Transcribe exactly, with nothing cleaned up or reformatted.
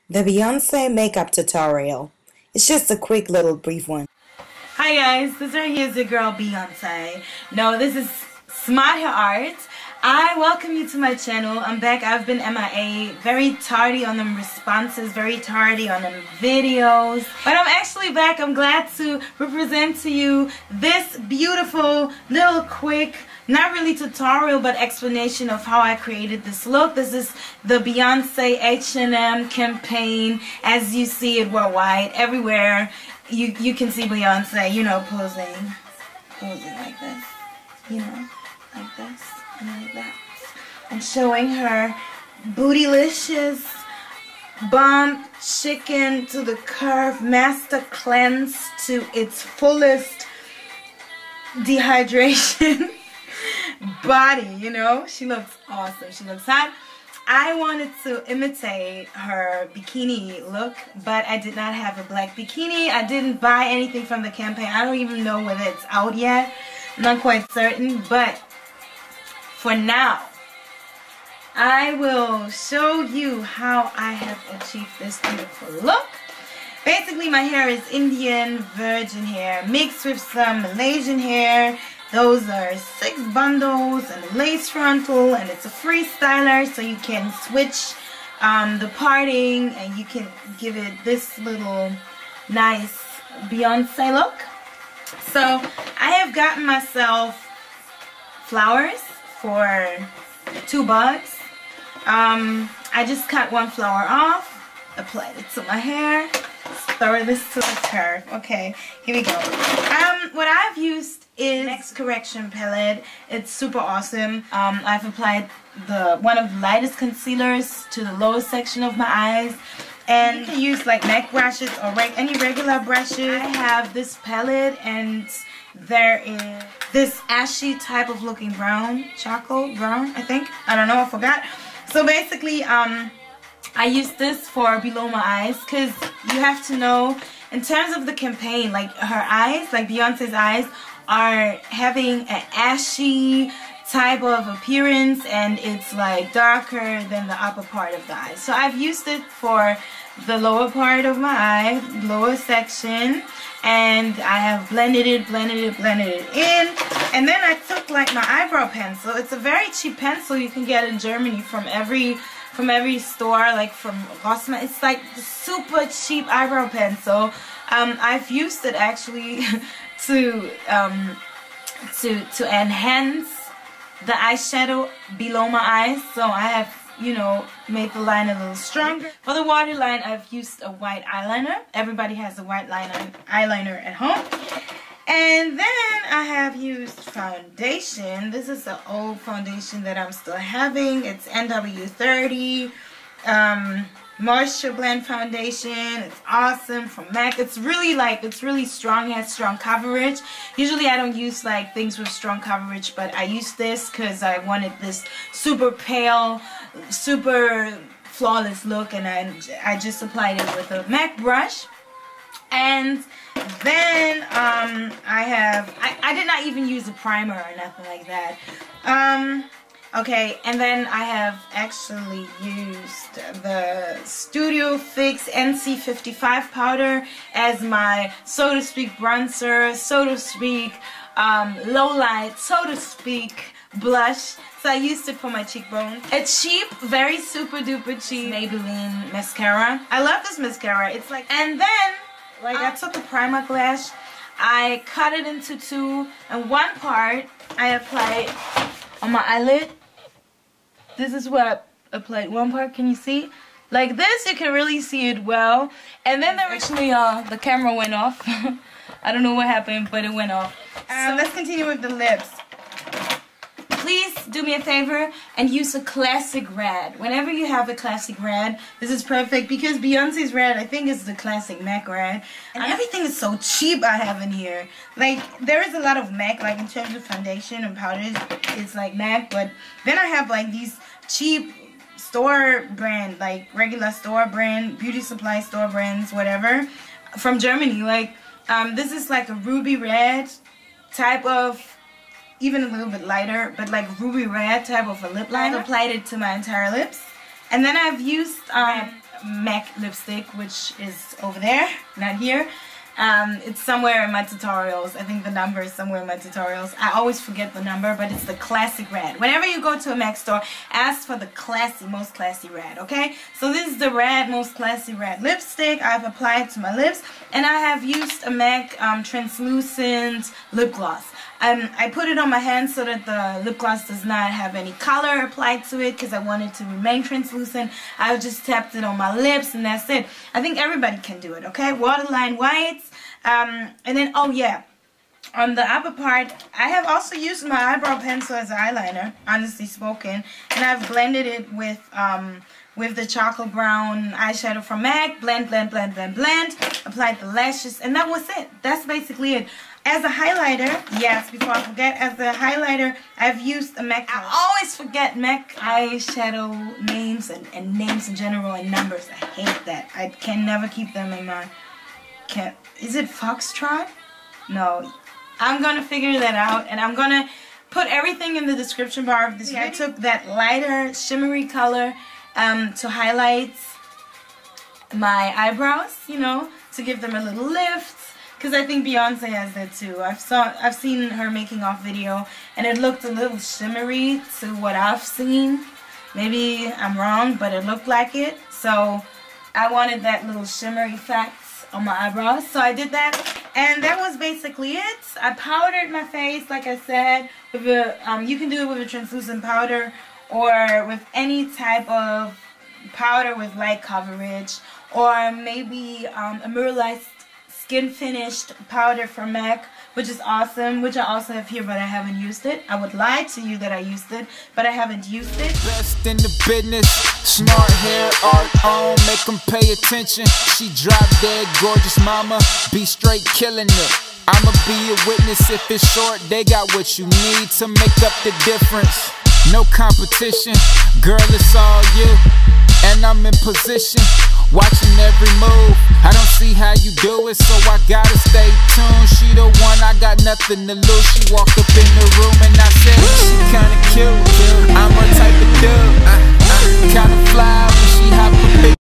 The Beyonce makeup tutorial. It's just a quick little brief one. Hi guys, this right here is your girl Beyonce. No, this is Smart Hair Art. I welcome you to my channel. I'm back. I've been M I A, very tardy on them responses, very tardy on them videos. But I'm actually back. I'm glad to represent to you this beautiful little quick, not really tutorial, but explanation of how I created this look. This is the Beyonce H and M campaign. As you see it worldwide, everywhere, you, you can see Beyonce, you know, posing, posing like this, you know, like this. Like that, and showing her bootylicious bomb chicken to the curve master cleanse to its fullest dehydration body. You know, she looks awesome. She looks hot. I wanted to imitate her bikini look, but I did not have a black bikini. I didn't buy anything from the campaign. I don't even know whether it's out yet. I'm not quite certain, but for now, I will show you how I have achieved this beautiful look. Basically, my hair is Indian virgin hair mixed with some Malaysian hair. Those are six bundles and a lace frontal, and it's a freestyler, so you can switch um, the parting and you can give it this little nice Beyonce look. So I have gotten myself flowers for two bucks. Um, I just cut one flower off, applied it to my hair, throw this to the curve. Okay, here we go. Um, what I've used is Next Correction palette. It's super awesome. Um, I've applied the one of the lightest concealers to the lower section of my eyes. And you can use like MAC brushes or reg any regular brushes. I have this palette, and there is this ashy type of looking brown, charcoal brown, I think. I don't know, I forgot. So basically, um, I use this for below my eyes, because you have to know, in terms of the campaign, like her eyes, like Beyonce's eyes, are having an ashy type of appearance, and it's like darker than the upper part of the eye. So I've used it for the lower part of my eye, lower section, and I have blended it, blended it, blended it in. And then I took like my eyebrow pencil. It's a very cheap pencil you can get in Germany from every from every store, like from Rossmann. It's like the super cheap eyebrow pencil. Um, I've used it actually to um, to to enhance the eyeshadow below my eyes. So I have, you know, made the line a little stronger. For the waterline, I've used a white eyeliner. Everybody has a white liner, eyeliner at home. And then I have used foundation. This is an old foundation that I'm still having. It's N W thirty um, Moisture Blend Foundation. It's awesome from MAC. It's really like, it's really strong. It has strong coverage. Usually I don't use like things with strong coverage, but I use this because I wanted this super pale, super flawless look, and I, I just applied it with a MAC brush. And then um, I have, I, I did not even use a primer or nothing like that. Um, okay, and then I have actually used the Studio Fix N C fifty-five powder as my, so to speak, bronzer, so to speak, um, low light, so to speak, blush. So I used it for my cheekbone. A cheap, very super duper cheap Maybelline mascara. I love this mascara. It's like, and then, like, I took a primer glass, I cut it into two, and one part I applied on my eyelid. This is where I applied one part. Can you see? Like this, you can really see it well. And then there actually, uh, the camera went off. I don't know what happened, but it went off. Um, so let's continue with the lips. Please do me a favor and use a classic red. Whenever you have a classic red, this is perfect, because Beyonce's red, I think, is the classic MAC red. And everything is so cheap I have in here. Like, there is a lot of MAC, like in terms of foundation and powders, it's like MAC, but then I have like these cheap store brand, like regular store brand, beauty supply store brands, whatever, from Germany. Like, um, this is like a ruby red type of, even a little bit lighter, but like ruby red type of a lip liner. I've applied it to my entire lips. And then I've used um, MAC lipstick, which is over there, not here. Um, it's somewhere in my tutorials. I think the number is somewhere in my tutorials. I always forget the number, but it's the classic red. Whenever you go to a MAC store, ask for the classy, most classy red, okay? So this is the red, most classy red lipstick I've applied to my lips, and I have used a MAC um, translucent lip gloss. Um, I put it on my hand so that the lip gloss does not have any color applied to it because I want it to remain translucent. I just tapped it on my lips and that's it. I think everybody can do it, okay? Waterline whites. Um, and then, oh yeah, on the upper part, I have also used my eyebrow pencil as an eyeliner, honestly spoken. And I've blended it with, um, with the chocolate brown eyeshadow from MAC. Blend, blend, blend, blend, blend. Applied the lashes, and that was it. That's basically it. As a highlighter, yes, before I forget, as a highlighter, I've used a MAC. I always forget MAC eyeshadow names and, and names in general and numbers. I hate that. I can never keep them in my... Can't, is it Foxtrot? No. I'm going to figure that out, and I'm going to put everything in the description bar of this video. I took that lighter, shimmery color um, to highlight my eyebrows, you know, to give them a little lift. Because I think Beyonce has that too. I've saw I've seen her making off video, and it looked a little shimmery to what I've seen. Maybe I'm wrong, but it looked like it. So I wanted that little shimmer effect on my eyebrows. So I did that, and that was basically it. I powdered my face, like I said, with a um, you can do it with a translucent powder or with any type of powder with light coverage, or maybe um, a mineralized skin finished powder from MAC, which is awesome, which I also have here, but I haven't used it. I would lie to you that I used it, but I haven't used it. Best in the business, smart hair, art on, make them pay attention. She drop dead gorgeous mama, be straight killing it. I'ma be a witness if it's short, they got what you need to make up the difference. No competition, girl, it's all you, and I'm in position, watching every move. I don't see how you do it, so I gotta stay tuned. She the one, I got nothing to lose. She walked up in the room and I said, she kinda cute. I'm her type of dude, kinda fly when she hop up in